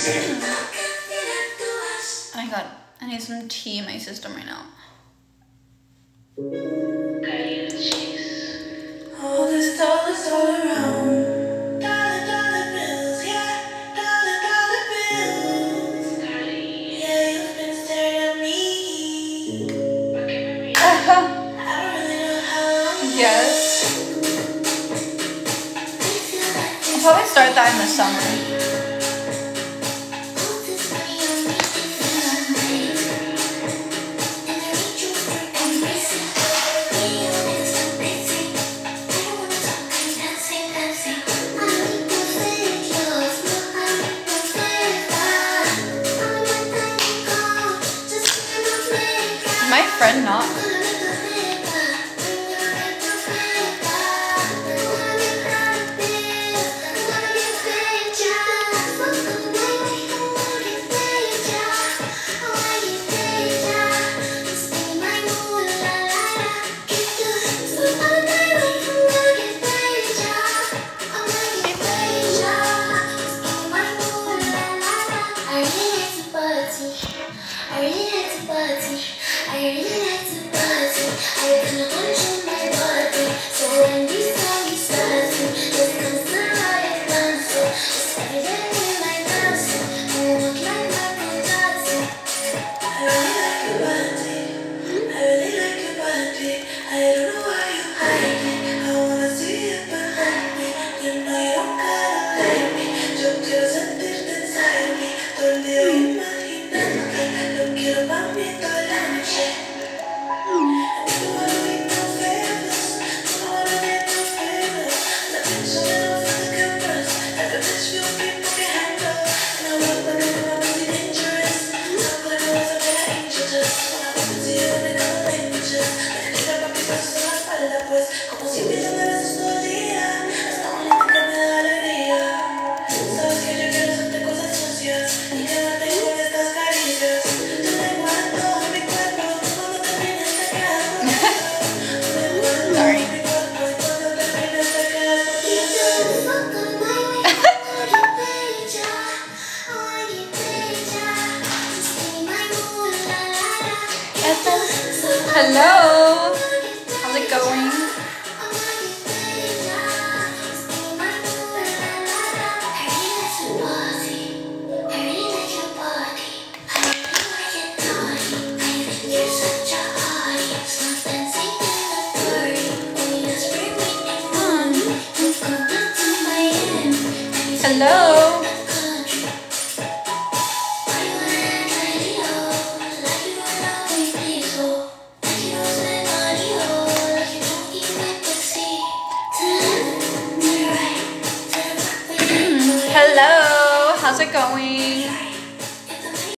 Oh my god, I need some tea in my system right now. All these dollars all around. Dollar bills, yeah. Dollar bills. Yeah, you've been staring at me. I don't really know how long. Yes. I'll probably start that in the summer. My friend not. Hello, how's it going? Hello. Hello, how's it going?